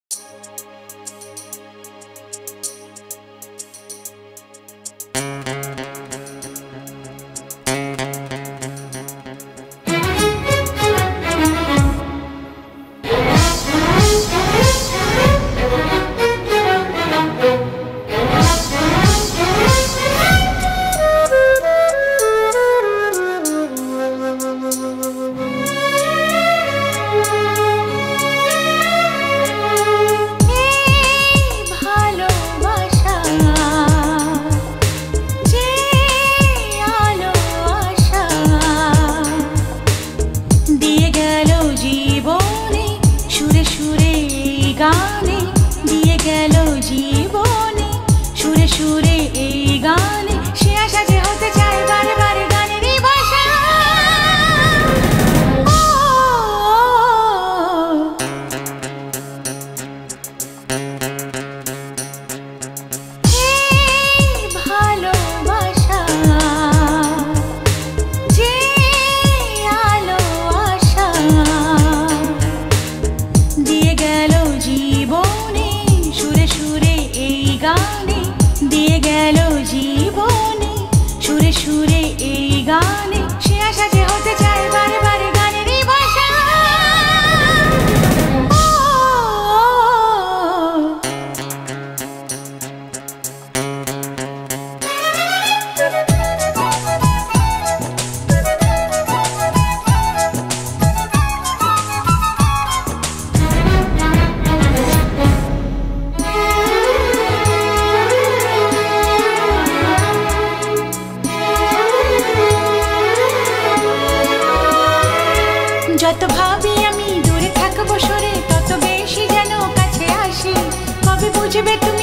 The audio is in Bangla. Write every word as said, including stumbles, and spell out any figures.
गाने दिए गेल जीवने सुरे सुरे এই গানে সে আশা যে হতে চায় বারে বারে গানেরই ভাষা। ভালোবাসা যে আলো আশা দিয়ে গেল জীবনে সুরে সুরে এই গানে দিয়ে গেল জীবনে সুরে সুরে এই গানে সে আশা যে হতে চায় বারে বারে গানেরই ভাষা। যত ভাবি আমি দূরে থাকবো সরে তত বেশি যেন কাছে আসি। কবে বুঝবে তুমি